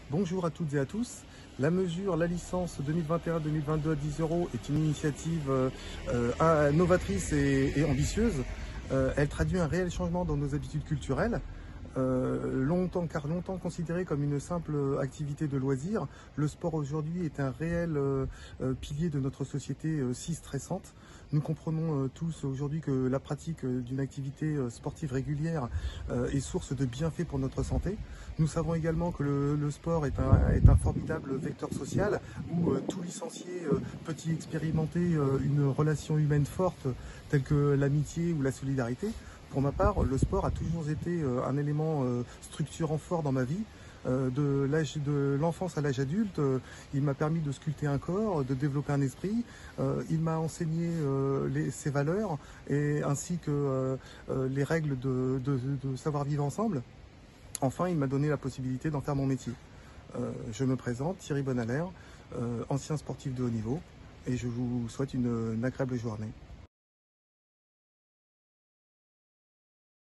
Bonjour à toutes et à tous. La licence 2021-2022 à 10 € est une initiative novatrice et ambitieuse. Elle traduit un réel changement dans nos habitudes culturelles. Longtemps considéré comme une simple activité de loisir, le sport aujourd'hui est un réel pilier de notre société si stressante. Nous comprenons tous aujourd'hui que la pratique d'une activité sportive régulière est source de bienfaits pour notre santé. Nous savons également que le sport est un formidable vecteur social où tout licencié peut y expérimenter une relation humaine forte telle que l'amitié ou la solidarité. Pour ma part, le sport a toujours été un élément structurant fort dans ma vie. De l'enfance à l'âge adulte, il m'a permis de sculpter un corps, de développer un esprit. Il m'a enseigné ses valeurs ainsi que les règles de savoir vivre ensemble. Enfin, il m'a donné la possibilité d'en faire mon métier. Je me présente, Thierry Bonalaire, ancien sportif de haut niveau, et je vous souhaite une agréable journée.